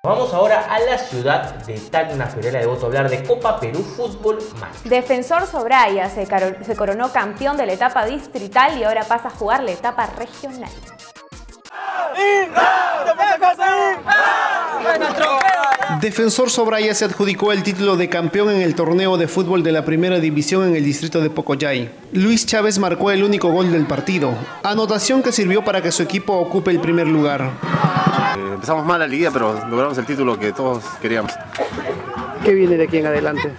Vamos ahora a la ciudad de Tacna, Fiorella Devoto, a hablar de Copa Perú Fútbol Macho. Defensor Sobraya se coronó campeón de la etapa distrital y ahora pasa a jugar la etapa regional. Defensor Sobraya se adjudicó el título de campeón en el torneo de fútbol de la primera división en el distrito de Pocoyay. Luis Chávez marcó el único gol del partido, anotación que sirvió para que su equipo ocupe el primer lugar. Empezamos mal la liga, pero logramos el título que todos queríamos. ¿Qué viene de aquí en adelante?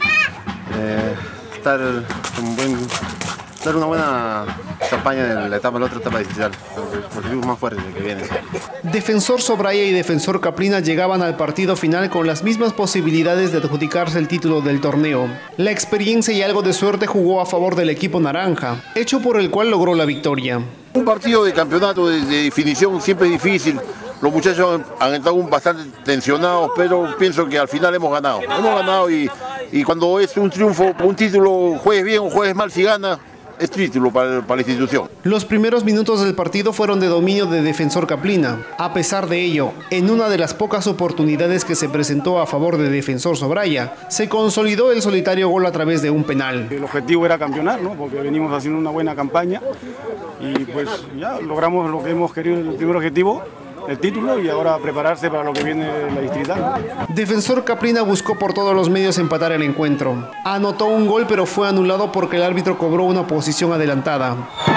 Dar una buena campaña en la otra etapa distrital, los equipos más fuertes que vienen. Defensor Sobraya y Defensor Caprina llegaban al partido final con las mismas posibilidades de adjudicarse el título del torneo. La experiencia y algo de suerte jugó a favor del equipo naranja, hecho por el cual logró la victoria. Un partido de campeonato de definición siempre es difícil. Los muchachos han estado bastante tensionados, pero pienso que al final hemos ganado. Hemos ganado y cuando es un triunfo, un título, juegues bien o juegues mal, si gana, es título para la institución. Los primeros minutos del partido fueron de dominio de Defensor Caprina. A pesar de ello, en una de las pocas oportunidades que se presentó a favor de Defensor Sobraya, se consolidó el solitario gol a través de un penal. El objetivo era campeonar, ¿no? Porque venimos haciendo una buena campaña y pues ya logramos lo que hemos querido, el primer objetivo, el título, y ahora prepararse para lo que viene la distrital. Defensor Caprina buscó por todos los medios empatar el encuentro. Anotó un gol, pero fue anulado porque el árbitro cobró una posición adelantada.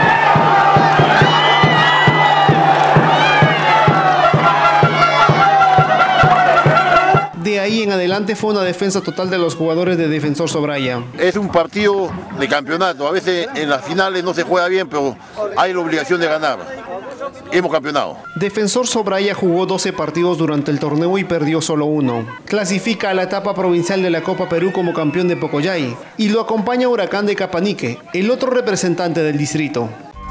De ahí en adelante fue una defensa total de los jugadores de Defensor Sobraya. Es un partido de campeonato, a veces en las finales no se juega bien, pero hay la obligación de ganar. Hemos campeonado. Defensor Sobraya jugó 12 partidos durante el torneo y perdió solo uno. Clasifica a la etapa provincial de la Copa Perú como campeón de Pocoyay y lo acompaña Huracán de Capanique, el otro representante del distrito.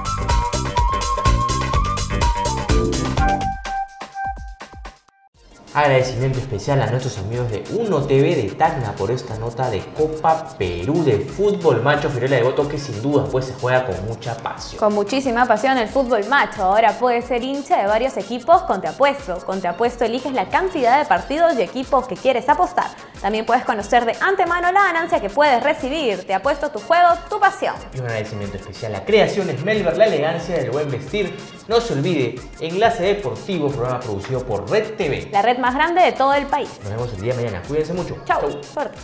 Agradecimiento especial a nuestros amigos de Uno TV de Tacna por esta nota de Copa Perú de Fútbol Macho Fiorella Devoto, que sin duda pues se juega con mucha pasión. Con muchísima pasión el fútbol macho. Ahora puedes ser hincha de varios equipos con Te Apuesto. Con Te Apuesto eliges la cantidad de partidos y equipos que quieres apostar. También puedes conocer de antemano la ganancia que puedes recibir. Te Apuesto, tu juego, tu pasión. Y un agradecimiento especial a Creaciones Melber, la elegancia del buen vestir. No se olvide, Enlace Deportivo, programa producido por Red TV, la red más grande de todo el país. Nos vemos el día de mañana. Cuídense mucho. Chau. Suerte.